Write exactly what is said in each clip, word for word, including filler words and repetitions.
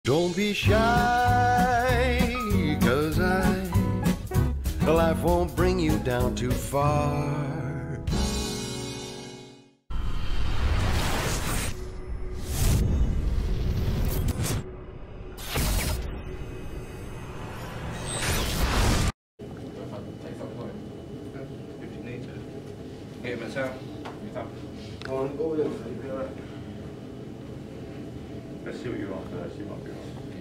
Don't be shy, cause I, life won't bring you down too far. If you need to. Get him a towel. Go on, go with it. You'll be alright. Let's see what you're on first. You might be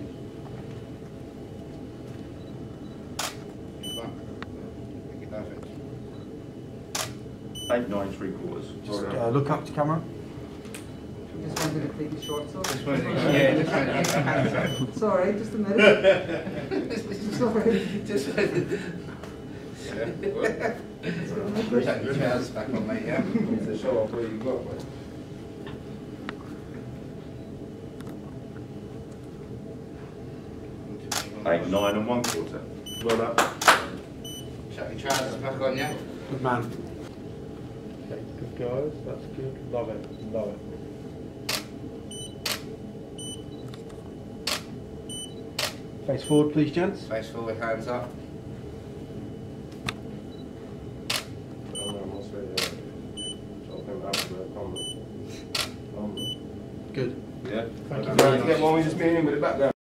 on. Eight, nine, three quarters. Just uh, look up to camera. This one's going to take a short, sorry. This one, yeah, this one. Sorry, just a minute. Sorry. Just yeah, good. Take your trousers back on, mate, yeah? To show off what you got, mate. Eight, nine and one quarter. Well done. Chuck your trousers back on, yeah? Good man. Okay, good guys, that's good. Love it, love it. Face forward, please, gents. Face forward, hands up. Good. Yeah. Thank you very much. Get one with just me in with the background.